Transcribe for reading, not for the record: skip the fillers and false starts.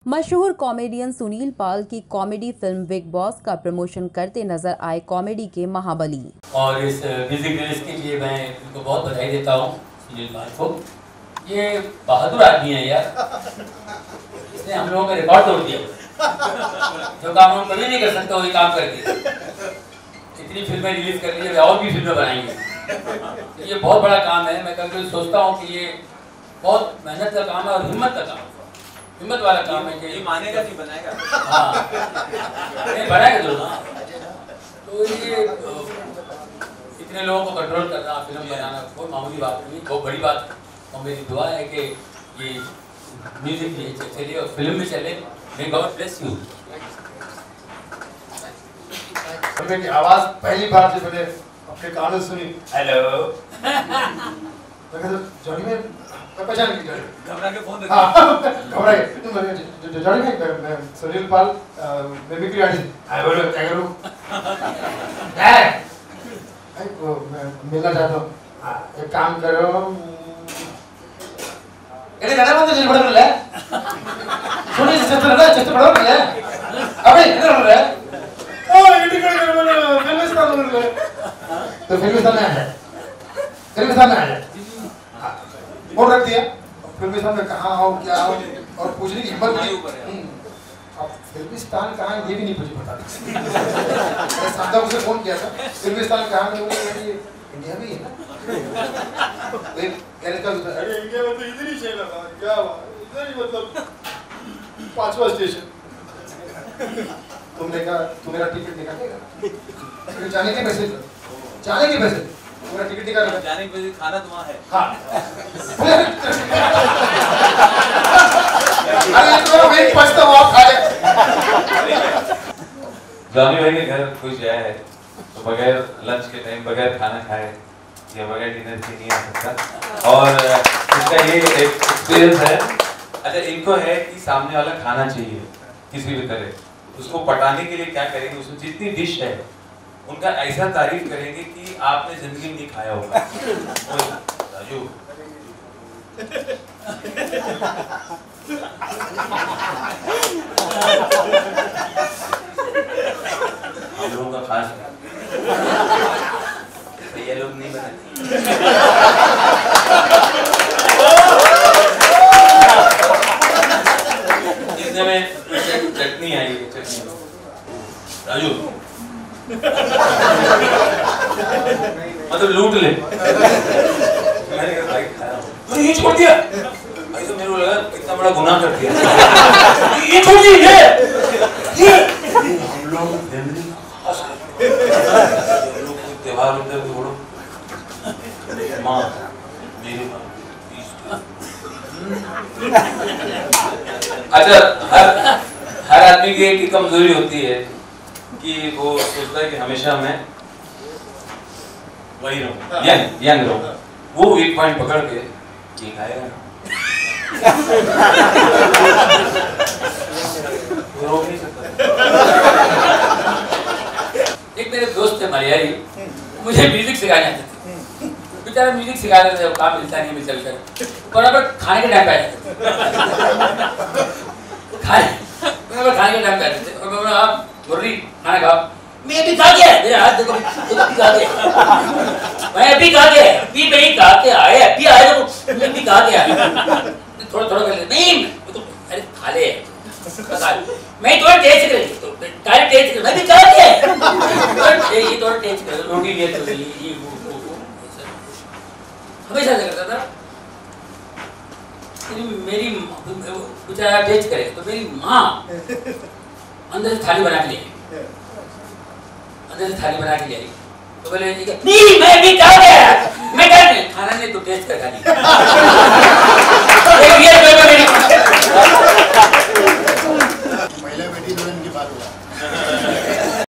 मशहूर कॉमेडियन सुनील पाल की comedy film Big Boss का प्रमोशन करते नजर आए कॉमेडी के महाबली। और इस म्यूजिक रिलीज के लिए मैं इनको बहुत बधाई देता हूँ सुनील पाल को। ये बहादुर आदमी है यार, इसने हम लोगों का रिकॉर्ड तोड़ दिया। जो काम हम कभी नहीं कर सकते वही काम कर दिया। इतनी फिल्में रिलीज कर ली, और भी फिल्में बनाएंगे। तो ये बहुत बड़ा काम है। मैं कभी सोचता हूँ कि ये बहुत मेहनत का काम है और हिम्मत का काम है, हिम्मत वाला काम है कि ये मानेगा कि बनाएगा। हाँ नहीं बनाएगा जरूर। हाँ तो ये इतने लोगों को कंट्रोल करना, फिल्म बनाना कोई मामूली बात नहीं, बहुत बड़ी बात है। और मेरी दुआ है कि ये म्यूजिक भी चले और फिल्म भी चले। May God bless you. मेरी आवाज पहली बार जब मैंने अपने कानों से सुनी, हेलो, जॉनी में पहचान की जॉनी घबरा के फोन हाँ घबरा के जॉनी में मैं सुनील पाल मिमिक्री आर्टिस्ट आई बोलो क्या करूं मैं मिलना चाहता हूं। एक काम करो ये दादा बंद कर बड़ा ले सुनी चेस्ट बड़ा ले अबे इधर ले ओ ये कर फिल्म स्टार ले तो फिल्म स्टार है बोल रख दिया फिल्मी स्टार में कहाँ हो क्या हो और पूछने की हिम्मत नहीं। अब फिल्मी स्टार कहाँ है ये भी नहीं मुझे पता। मैं सादा उसे फोन किया था फिल्मी स्टार कहाँ है, इंडिया में ही है ना। अरे इंडिया में तो इधर ही शहर था क्या इधर ही मतलब 5वां स्टेशन। तुमने कहा तू मेरा टिकट निकालेगा जाने के पैसे पूरा टिकट निकाल जाने के बाद खाना तो वहाँ है। हाँ अरे तो मैं पछता हुआ खा ले। जॉनी भाई के घर कोई जाए है तो बगैर लंच के टाइम बगैर खाना खाए या बगैर डिनर के नहीं आ सकता। और इसका ये एक एक्सपीरियंस है। अच्छा इनको है कि सामने वाला खाना चाहिए किसी भी तरह, उसको पटाने के लिए क्या करेंगे, उसमें जितनी डिश है उनका ऐसा तारीफ करेंगे कि आपने जिंदगी में नहीं खाया होगा। राजू हम लोगों का खास ये लोग नहीं बनाते। इसमें में चटनी आई है, चटनी राजू मतलब लूट ले। मैंने कहा भाई खाया तो ये छोड़ दिया भाई, तो मेरे को लगा इतना बड़ा गुनाह कर दिया। ये छोड़ दी ये हम लोग फैमिली त्योहार होते हैं छोड़ो माँ मेरे अच्छा हर आदमी की एक कमजोरी होती है कि वो सोचता है कि हमेशा मैं वही रहूं, यंग रहूं। वो एक पॉइंट पकड़ के ये खाएगा रोक नहीं सकता। एक मेरे दोस्त थे मलयाली, मुझे म्यूजिक सिखाने आते थे। बेचारा म्यूजिक सिखा रहे थे, काम मिलता नहीं मिलता बेचारा। बराबर खाने के टाइम पे आए खाने के टाइम पे आते थे और मैं बोला आप मुरली खाना खाओ। मैं अभी खा गया, मेरे हाथ देखो अभी खा गया, मैं अभी खा गया, अभी नहीं खा के आए, अभी आए तो मैं अभी खा गया। थोड़ा थोड़ा कर ले नहीं तो अरे खा ले मैं थोड़ा टेस्ट कर तो काले टेस्ट कर मैं भी खा गया ये थोड़ा टेस्ट कर रोटी ले तो ये वो हमेशा से करता था। मेरी बेचारा टेस्ट करे तो मेरी माँ अंदर से थाली बना के ले आई तो बोले नहीं मैं भी खा गया, मैं खाना नहीं तो टेस्ट कर खा ली।